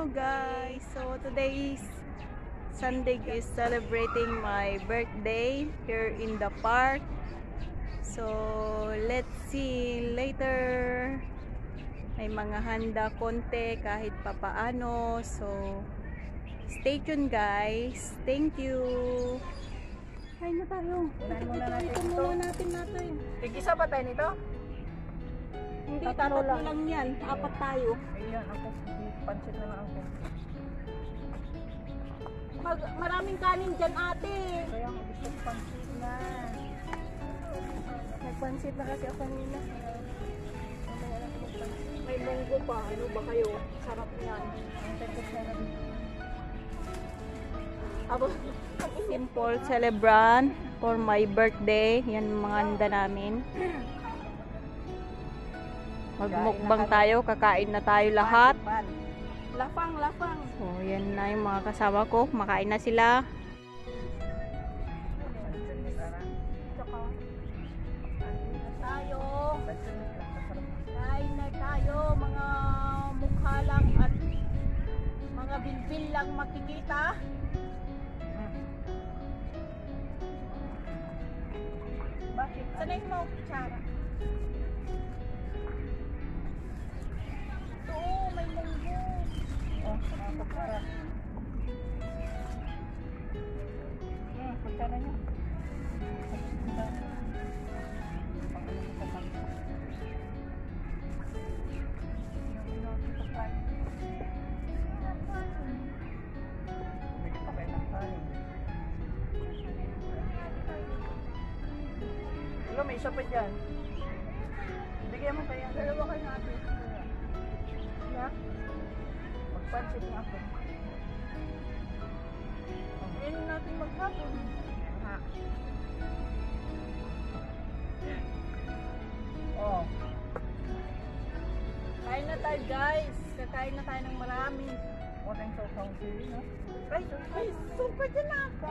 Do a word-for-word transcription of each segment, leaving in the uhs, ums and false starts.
Hello guys, so today is Sunday is celebrating my birthday here in the park. So let's see later. May mga handa konti kahit papaano. So stay tuned guys. Thank you. Kain na tayo. Unahin muna natin ito. ito. Muna natin natin. Tig-isa ba tayo nito? Hindi, Tatlo tatlo lang. lang yan. Apat tayo. Ayan, ako. Pansit na lang ako. Mag maraming kanin dyan ate. Kaya ang gusto ko pansit na. Nagpansit na kasi ako kanina. May munggo pa. Ano ba kayo? Sarap yan. Ang tekos na lang. Simple celebrant for my birthday. Yan mga handa namin. Magmukbang tayo. Kakain na tayo lahat. Lafang, lafang. So, yan na yung mga kasama ko. Makain na sila. Tayo. Kain na tayo. Mga mukha lang at mga bilbil lang makikita. Bakit? Sanay mo kutsara. Ito, may munggo. Oh, mga kutsara. Hmm, kutsara niya. Wala, may isa pa dyan. Bigyan mo kaya. Dalawa kayo natin. Yeah. Magpansit na ako. Ngayon natin maghapon. Ha. Oh. Kain na tayo guys. Kakain na tayo ng marami. What ang so-so sili, no? Ay, ay, super dyan na ako.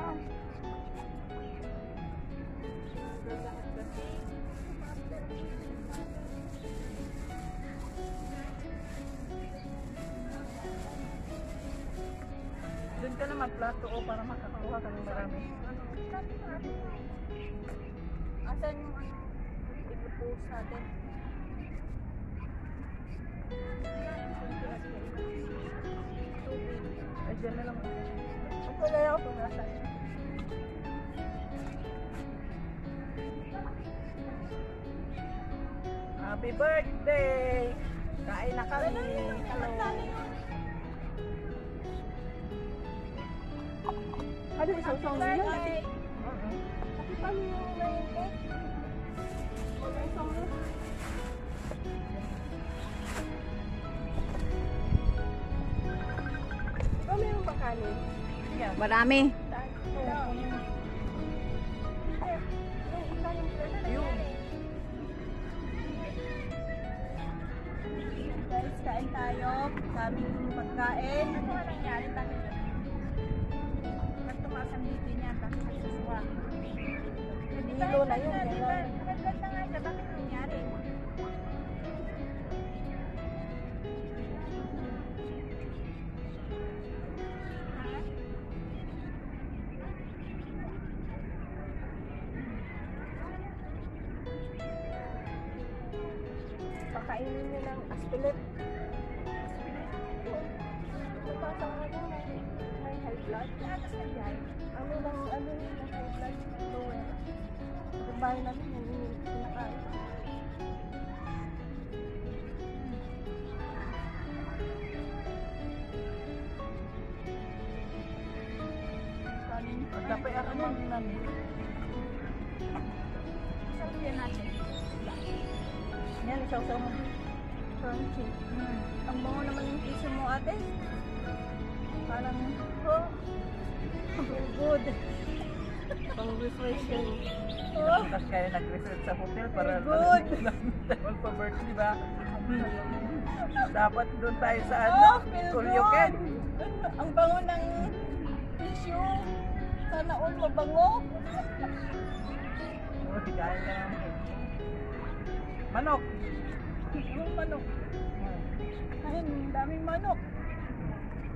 Doon ka na magplato o para makakakuha ka ng marami. Asan yung ano? I-propose natin. Ay, dyan na lang. Ako lang ako kung nasan. Happy birthday! Kain na kami. Ano yung isang song nila? Uh-huh. Paano yung main cake? Wala yung song nila? Diba mayroon ba kanin? Yeah. Marami. Yun. Guys, kain tayo. Daming pagkain. Ano nga nangyari? Bakit yun? Ba't tumaas ang dito niya? Bakit nagsusuwa? Nilo na yun. Gano'n. Naglag na nga siya. Bakit nangyari? Pakainin niyo ng aspilet. Napasang ano, may high blood. Ano lang, ano yung high blood? Lower. Yung bahay namin, yung yung pinakain. Dapat ano namin? Sabihin natin. Yan, isaw-saw mo. Crunchy. Hmm. Ang bango naman yung piso mo ate. Parang, oh, feel good. Pang refreshing. Oh, Tapos kayo nag-research sa hotel para Good. magpa-birthday ba? Dapat doon tayo sa ano? oh feel Kulyoken. good. Ang bango ng tissue. Sana all mabango. Oh, kaya ka naman. Manok. Anong manok? Ayun, daming manok.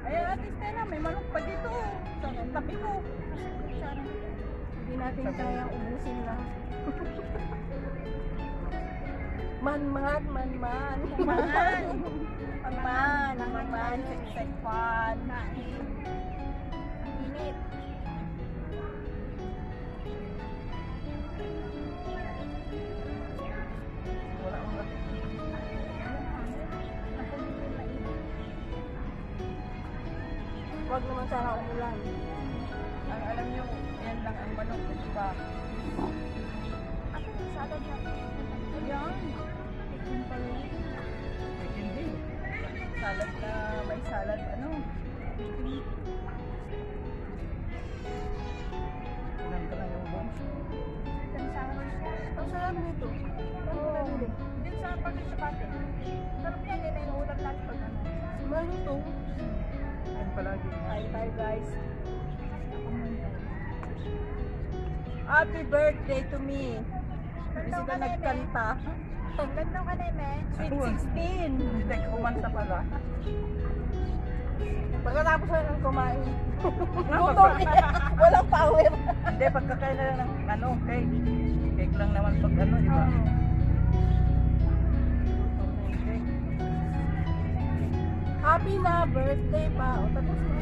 Ay, Ate Stella, may manok pa dito. Sa tabi ko. Hindi natin kayang ubusin lang. Man-man, man-man. Man. Pangman. Pangman. Siksik fan. Init. Wala akong kasi. Huwag naman sana umulan. Ang alam nyo, yan lang ang manok. Ito pa. Ako yung salad na. Ayan. Chicken din. Salad na may salad. Ano? Kulang ka lang yung bones. Ang salad siya. Ang sarap nito. Ano Oo. nabili? Din sa pagkakas sa pati. Sarap yan, yun ay ulam natin pag ano. Malutong. Yan palagi. Hi, hi guys. Happy birthday to me. Hindi Ganda ka ka na, nagkanta. Ganda ka na, men. Sweet sixteen. Hindi tayo kumansa pala. Pagkatapos na ng kumain. Ah, Gutom niya. Walang power. Hindi, pagkakain na lang ng ano, cake. Cake lang naman pag ano, di ba? Happy na birthday pa. O, tapos na.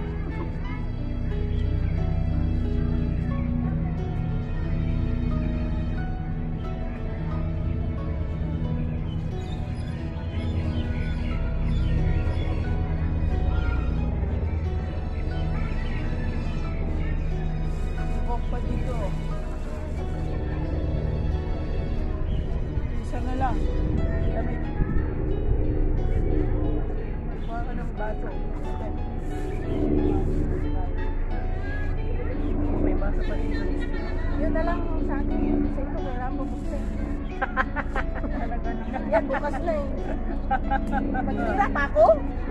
Walk pa dito. Isa na lang. Dami. Kuha ka ng baso. May basa pa dito. Yun na lang sa akin. Sa ito, wala mo buksan. Talaga naman. Yan, bukas na eh. Magsira pa ako?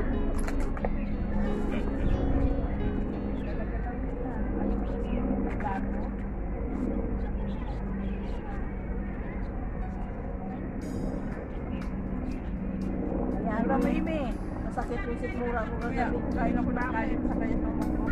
Ayan, Ramimi. masakit yung sikmura ko Kaya, kagabi. kain ako na kain sa kayo ng mga.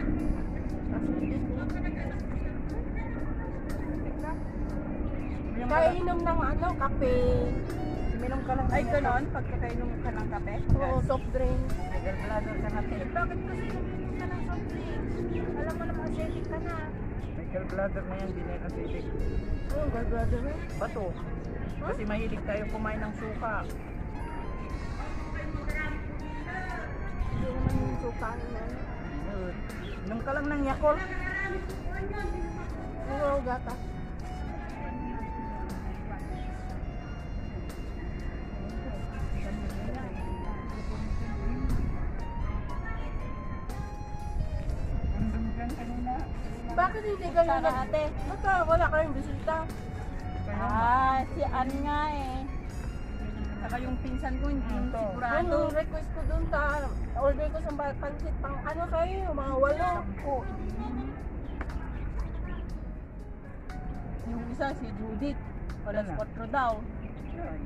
Yung Kaya inom ng ano, kape. Minom ka lang. Ay, ganon? Pagkakainom ka ng kape? Oo, soft drink. Nagaglador ka natin. Bakit kasi luminom ka ng soft drinks? Alam mo naman, acidic ka na. May gallbladder na yan, hindi na acidic. Ano, gallbladder na? Bato. Kasi mahilig tayo kumain ng suka. Hindi naman yung suka na. Uh, Inom ka lang ng Yakol. Oo, gata. Nandun dyan kanina. Bakit hindi kayo Sana nag... ate. Baka wala kayong bisita. Kaya, Ah, si Ann nga eh. Saka yung pinsan ko, hindi Hmm, yung to. sigurado. Ano, request ko dun sa... Order ko sa ba- pansit pang ano kayo, mga walo. Sampo. Yung isa, si Judith. Alas Ano? kwatro daw. yan.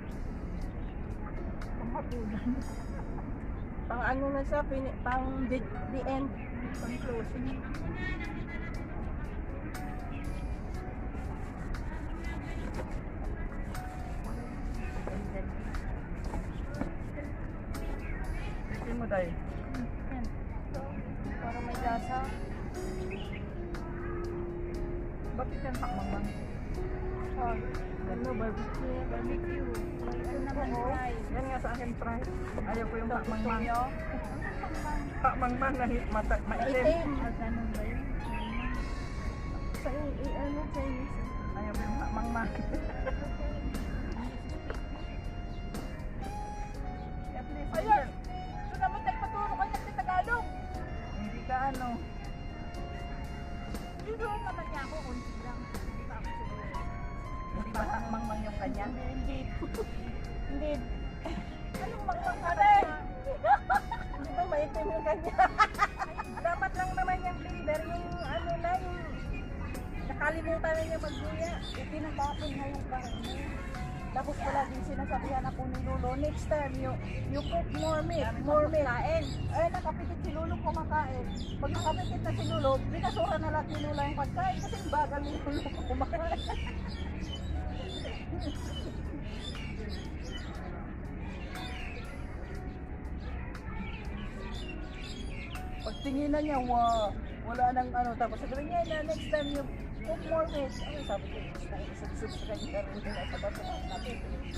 Panghapunan. Pang ano na siya, pini, pang the, the end. Pang closing. Bitin mo dahil. Yan. Para may lasa. Bakit yan hakmang? Oh, ano, barbecue. Barbecue. May ano naman fries. Yan nga sa akin fries. Ayaw ko yung hakmang man. Toyo. Hakmang man na hit mata, maitim. Maitim. At ano ba yun? Sa i- i- ano, Chinese. Ayaw ko yung hakmang man. At least, Ayan! Ito naman nagpaturo ka ng Tagalog. hindi ka ano. Dito naman niya ako, kunti lang. Hindi pa ako siguro. Hindi ba hakmang man yung kanya? Hindi. Hindi. Anong magpapare? Di ba maitim yung kanya? Dapat lang naman yung leader, yung ano na, yung nakalimutan na niya magbuya. Itinatapon na yung karne. Tapos palaging sinasabihan ako ni Lolo, next time you, you cook more meat, more meat. Ay, nakapitit si Lolo kumakain. Pag nakapitit na si Lolo, binasura na lahat ni Lolo yung pagkain kasi bagal ni Lolo kumakain. Pagtinginan niya, wow, wala nang ano. Tapos sabi niya, na next time you cook more meat. Ano sabi ko, gusto ko isubscribe ka rin na sa basuhan natin.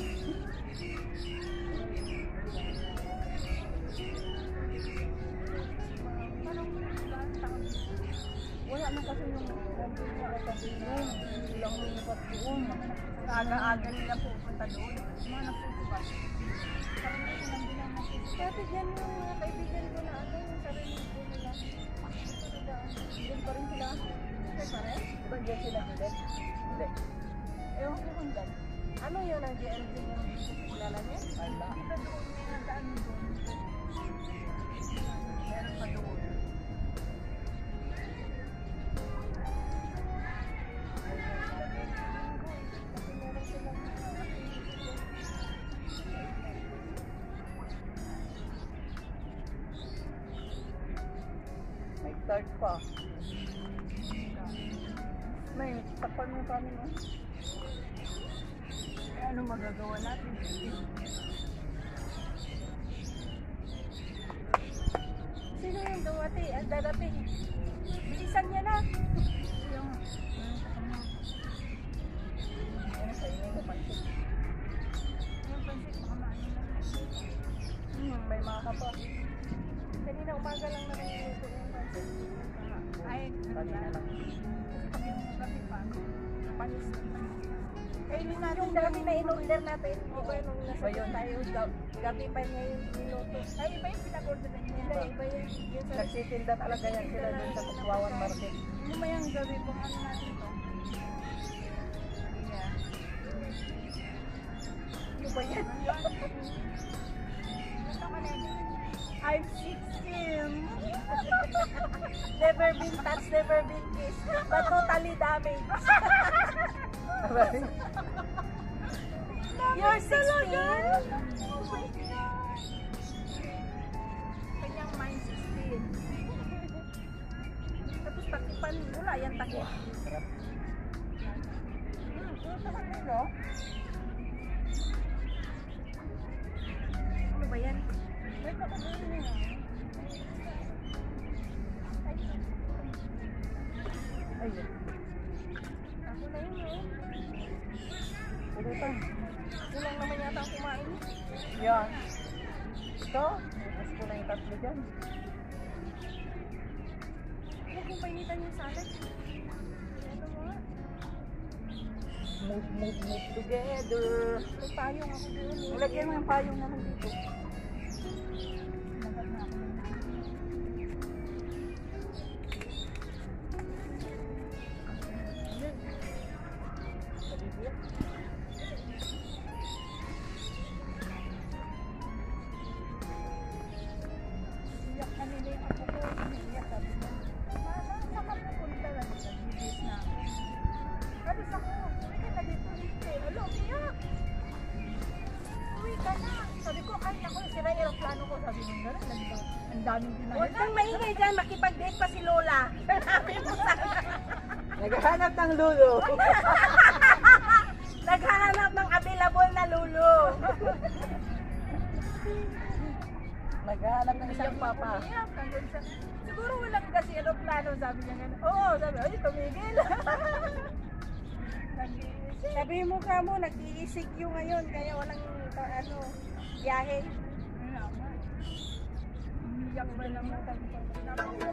Wala na kasi yung nandun niya ay kasi yun. Hindi lang lumipat doon. Aga-aga nila pupunta doon. Mga nagpupukas. Parang kasi nandun lang nagpupukas. Dati dyan yung mga kaibigan ko na ano, yung sarili ko nila. Doon pa rin sila. Doon pa rin? Diba dyan sila ulit? Hindi. Ewan ko kung dyan. Ano yun ang G L G yung kilala niya? Wala. Kita doon may nagdaan doon. Meron pa doon. May third pa. May takpan mo kami no? Eh, ano magagawa natin? Sino yung dumati? Ang darating. Bilisan niya na. Yung... Ano sa inyo yung pansit? Yung pansit, baka maano na. Hmm, may maka pa. Kanina umaga lang naman yung luto yung pansit. Ay, kanina lang. Kami yung gabi pa. Panis. Kainin natin yung gabi na in-order natin. Iba nung nasa yun tayo. Gabi pa niya yung niluto. Ay, iba yung pinag-order niya. Hindi, iba yung... Nagsitinda talaga yan sila dun sa Tuwawan Market. Ano ba yung gabi kung ano natin to? Yeah. Ano ba yan? I'm sixteen. Never been touched, never been kissed, but totally damaged. You're sixteen? Oh my God. Kanyang mind sixteen. Tapos takipan, wala yan takip. Hmm, ito naman yun, no? Ano ba yan? Wait, nakagawin niya. Ayun. Ako na yun, eh. Pulutan. Kulang naman yata ang kumain. Yan. Ito. Mas kulang yung tatlo dyan. Huwag kong painitan yung salad. Ito mo nga. Move, move, move together. May payong ako doon. Lagyan mo yung payong naman dito. Nagat na ako. Iyak na nila yung ako ko. Iyak sabi niya. Mama, saan ka pupunta na? Nag-ibis na. Alis ako. Uwi ka na dito. Hindi. Alo, iyak. Uwi ka na. Sabi ko, ay ako, sira yung aeroplano ko. Sabi mo gano'n, nandito. Ang daming pinagay. Huwag kang maingay dyan, makipag-date pa si Lola. Sabi mo sana. Naghahanap ng lulo. Naghahanap ng available na lulo. Naghahanap ng isang papa. Iyak, hanggang sa... Siguro walang kasi aeroplano, sabi niya gano'n. Oo, sabi, ay, tumigil. Sabi mo ka mo, nag-iisig yung ngayon, kaya walang, ano, biyahe. Umiyak ba naman?